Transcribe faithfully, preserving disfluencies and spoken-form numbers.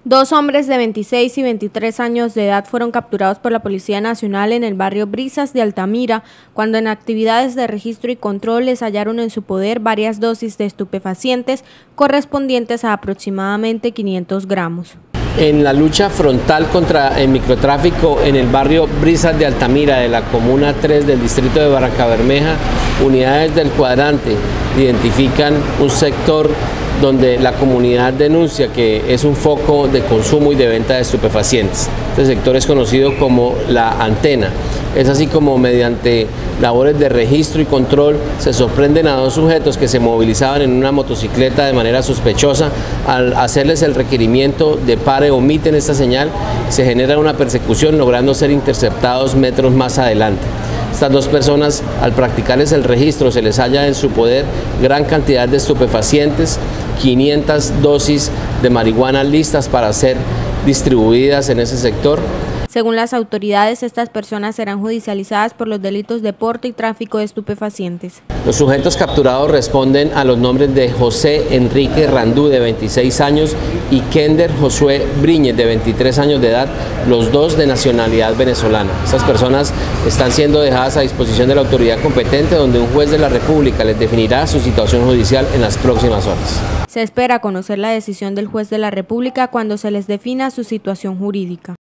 Dos hombres de veintiséis y veintitrés años de edad fueron capturados por la Policía Nacional en el barrio Brisas de Altamira, cuando en actividades de registro y control les hallaron en su poder varias dosis de estupefacientes correspondientes a aproximadamente quinientos gramos. En la lucha frontal contra el microtráfico en el barrio Brisas de Altamira de la Comuna tres del distrito de Barrancabermeja, unidades del cuadrante identifican un sector donde la comunidad denuncia que es un foco de consumo y de venta de estupefacientes. Este sector es conocido como La Antena. Es así como mediante labores de registro y control se sorprenden a dos sujetos que se movilizaban en una motocicleta de manera sospechosa. Al hacerles el requerimiento de pare, omiten esta señal, se genera una persecución logrando ser interceptados metros más adelante. Estas dos personas, al practicarles el registro, se les halla en su poder gran cantidad de estupefacientes, quinientas dosis de marihuana listas para ser distribuidas en ese sector. Según las autoridades, estas personas serán judicializadas por los delitos de porte y tráfico de estupefacientes. Los sujetos capturados responden a los nombres de José Enrique Randú, de veintiséis años, y Kender Josué Briñez, de veintitrés años de edad, los dos de nacionalidad venezolana. Estas personas están siendo dejadas a disposición de la autoridad competente, donde un juez de la República les definirá su situación judicial en las próximas horas. Se espera conocer la decisión del juez de la República cuando se les defina su situación jurídica.